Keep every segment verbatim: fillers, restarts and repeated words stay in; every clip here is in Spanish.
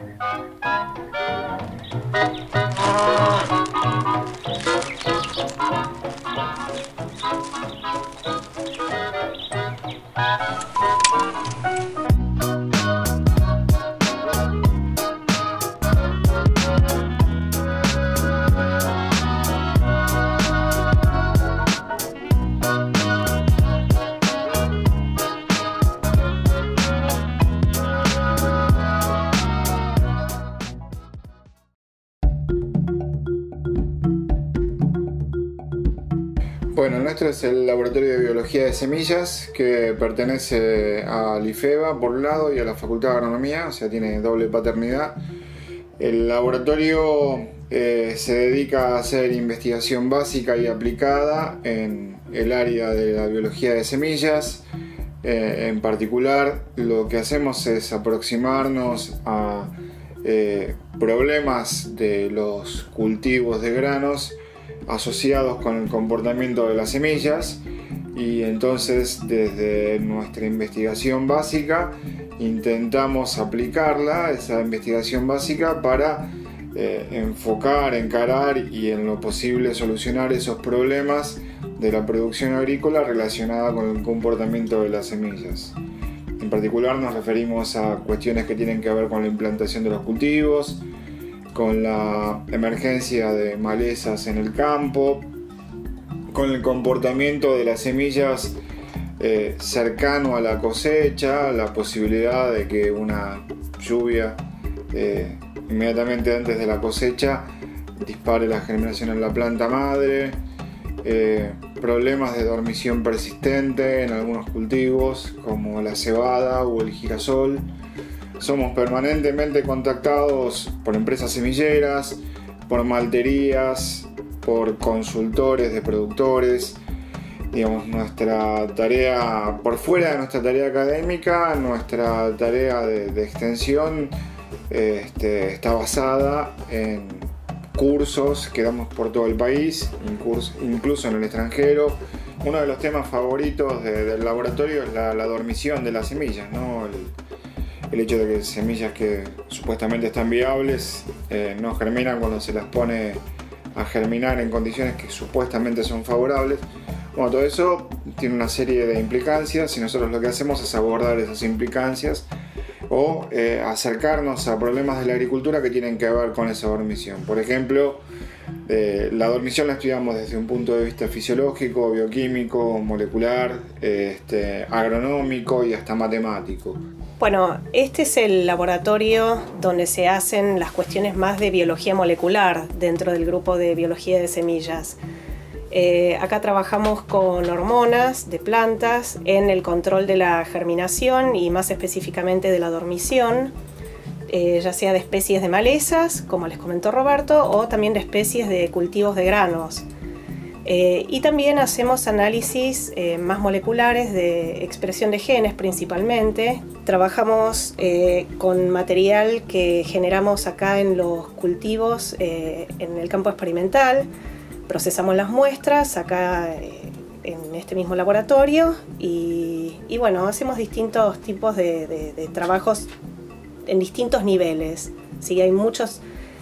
Bueno, el nuestro es el Laboratorio de Biología de Semillas, que pertenece al IFEBA por un lado y a la Facultad de Agronomía, o sea, tiene doble paternidad. El laboratorio eh, se dedica a hacer investigación básica y aplicada en el área de la biología de semillas. Eh, en particular, lo que hacemos es aproximarnos a eh, problemas de los cultivos de granos asociados con el comportamiento de las semillas, y entonces desde nuestra investigación básica intentamos aplicarla, esa investigación básica, para eh, enfocar, encarar y en lo posible solucionar esos problemas de la producción agrícola relacionada con el comportamiento de las semillas. En particular nos referimos a cuestiones que tienen que ver con la implantación de los cultivos, con la emergencia de malezas en el campo, con el comportamiento de las semillas eh, cercano a la cosecha, la posibilidad de que una lluvia eh, inmediatamente antes de la cosecha dispare la germinación en la planta madre, eh, problemas de dormición persistente en algunos cultivos como la cebada o el girasol. Somos permanentemente contactados por empresas semilleras, por malterías, por consultores de productores. Digamos, nuestra tarea, por fuera de nuestra tarea académica, nuestra tarea de, de extensión este, está basada en cursos que damos por todo el país, incluso en el extranjero. Uno de los temas favoritos de, del laboratorio es la, la dormición de las semillas, ¿no? El, el hecho de que semillas que supuestamente están viables eh, no germinan cuando se las pone a germinar en condiciones que supuestamente son favorables. Bueno, todo eso tiene una serie de implicancias y nosotros lo que hacemos es abordar esas implicancias o eh, acercarnos a problemas de la agricultura que tienen que ver con esa dormición. Por ejemplo, eh, la dormición la estudiamos desde un punto de vista fisiológico, bioquímico, molecular, eh, este, agronómico y hasta matemático. Bueno, este es el laboratorio donde se hacen las cuestiones más de biología molecular dentro del grupo de biología de semillas. Eh, acá trabajamos con hormonas de plantas en el control de la germinación y más específicamente de la dormición, eh, ya sea de especies de malezas, como les comentó Roberto, o también de especies de cultivos de granos. Eh, y también hacemos análisis eh, más moleculares de expresión de genes principalmente. Trabajamos eh, con material que generamos acá en los cultivos eh, en el campo experimental. Procesamos las muestras acá eh, en este mismo laboratorio y, y bueno, hacemos distintos tipos de, de, de trabajos en distintos niveles. Sí, hay muchos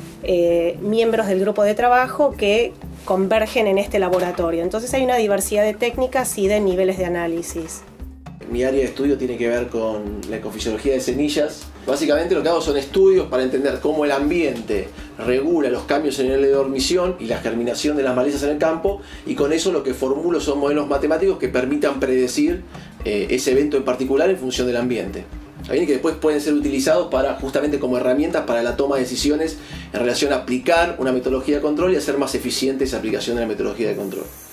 eh, miembros del grupo de trabajo que convergen en este laboratorio. Entonces hay una diversidad de técnicas y de niveles de análisis. Mi área de estudio tiene que ver con la ecofisiología de semillas. Básicamente lo que hago son estudios para entender cómo el ambiente regula los cambios en el nivel de dormición y la germinación de las malezas en el campo, y con eso lo que formulo son modelos matemáticos que permitan predecir eh, ese evento en particular en función del ambiente. Que después pueden ser utilizados para, justamente como herramientas para la toma de decisiones en relación a aplicar una metodología de control y hacer más eficiente esa aplicación de la metodología de control.